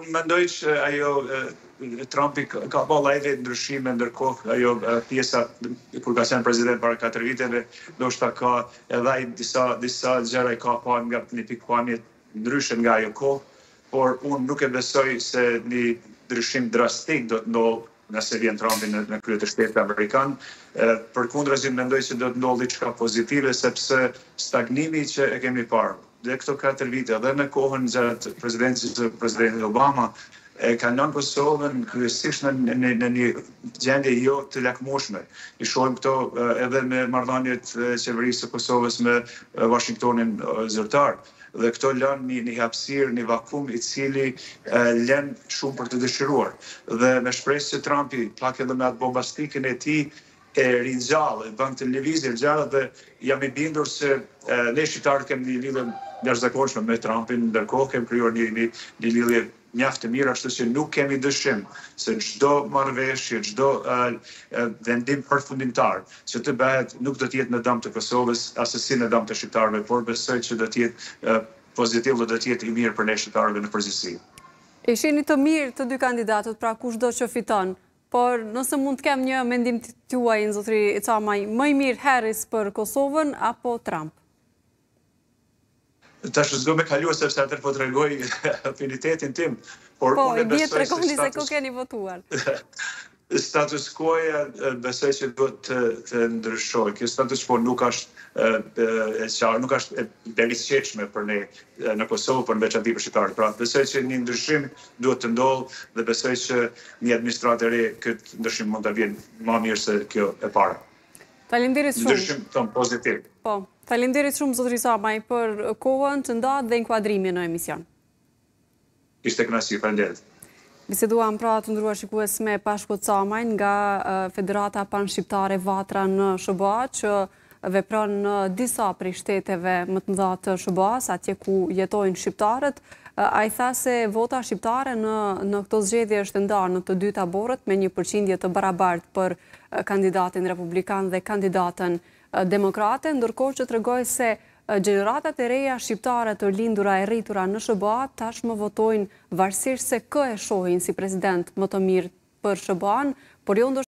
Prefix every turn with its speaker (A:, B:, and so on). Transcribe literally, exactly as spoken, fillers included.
A: unë mendoj që ajo Trumpi ka ba lajve ndryshime ndërkohë, ajo pjesa kur ka qenë president para katër viteve, ndoshta ka edhe ai disa disa gjëra i ka pa nga një pikpamje ndryshe nga ajo kohë, por unë nuk e besoj se një ndryshim drastik do të ndodhë nëse vjen Trumpi në, në krye të shtetit amerikan. Përkundrazi mendoj se do të ndodhë diçka pozitive sepse stagnimi që e kemi parë dhe këto katër vite edhe në kohën gjatë presidencës së presidentit Obama e ka lënë Kosovën kryesisht në, në, në një gjendje jo të lakmueshme. I shohim këto edhe me marrëdhëniet e qeverisë së Kosovës me Washingtonin zyrtar. Dhe këto lën një, një hapësirë, një vakum i cili e, lën shumë për të dëshiruar. Dhe me shpresë që Trumpi, pak edhe me atë bombastikën e tij, e ringjallë, e bën të lëvizje gjallë dhe jam i bindur se e, ne shqiptarët kemi një lidhje jashtëzakonshme me Trumpin, ndërkohë kemi krijuar një, një, një lidhje mjaft të mirë, ashtu që nuk kemi dyshim se çdo marrëveshje, çdo uh, vendim përfundimtar që të bëhet nuk do të jetë në dëm të Kosovës, asesi në dëm të shqiptarëve, por besoj që do të jetë uh, pozitiv dhe do të jetë i mirë për ne shqiptarëve në përgjithësi.
B: E shihni të mirë të dy kandidatët, pra kushdo që fiton, por nëse mund të kem një mendim të tuaj, zotëri Camaj, më i mirë Harris për Kosovën apo Trump?
A: Tash s'do me kaluar sepse atë po tregoj afinitetin tim, por
B: po,
A: unë besoj
B: se tregoni se ku
A: status...
B: keni votuar.
A: Status quo-ja besoj që duhet të, të ndryshojë. Kjo status quo nuk është e qartë, nuk është e berisqeshme për ne në Kosovë, por në veçantë për shqiptarët. Pra, besoj që një ndryshim duhet të ndodhë dhe besoj që një administratë e re këtë ndryshim mund të vjenë më mirë se kjo e para.
B: Faleminderit shumë.
A: Ndryshim ton pozitiv.
B: Po, faleminderit shumë zotëri Camaj për kohën që ndat dhe inkuadrimin në emision.
A: Ishte kënaqësi, faleminderit.
B: Biseduam pra të ndruar shikues me Pashko Camaj nga Federata Pan-Shqiptare Vatra në S B A që vepron në disa prej shteteve më të mëdha të S B A-s, atje ku jetojnë shqiptarët. Ai tha se vota shqiptare në, në këto zgjedhje është ndarë në të dy taborët me një përqindje të barabartë për kandidatin republikan dhe kandidatën demokrate, ndërkohë që tregoi se gjeneratat e reja shqiptare të lindura e rritura në S B A tashmë votojnë varësisht se kë e shohin si president më të mirë për S B A-n, por jo